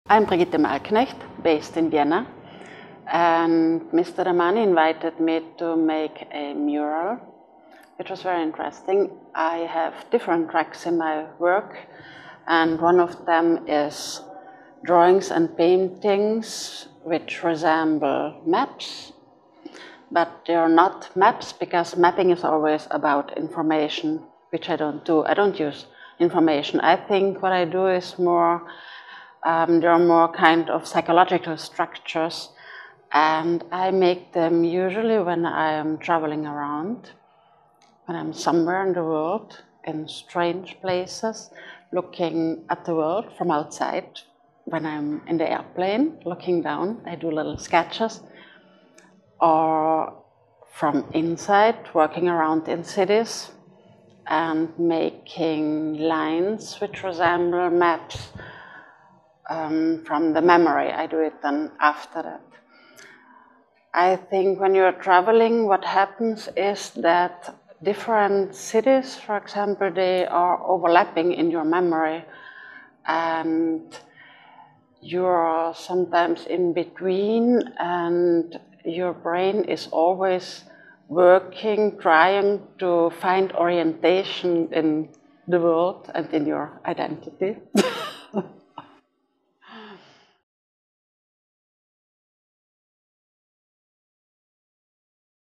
I'm Brigitte Malknecht, based in Vienna, and Mr. Ramani invited me to make a mural, which was very interesting. I have different tracks in my work, and one of them is drawings and paintings which resemble maps, but they are not maps because mapping is always about information, which I don't do. I don't use information. I think what I do is more there are more kind of psychological structures, and I make them usually when I am traveling around, when I'm somewhere in the world, in strange places, looking at the world from outside. When I'm in the airplane, looking down, I do little sketches, or from inside, working around in cities and making lines which resemble maps. From the memory. I do it then after that. I think when you're traveling, what happens is that different cities, for example, they are overlapping in your memory, and you're sometimes in between, and your brain is always working, trying to find orientation in the world and in your identity.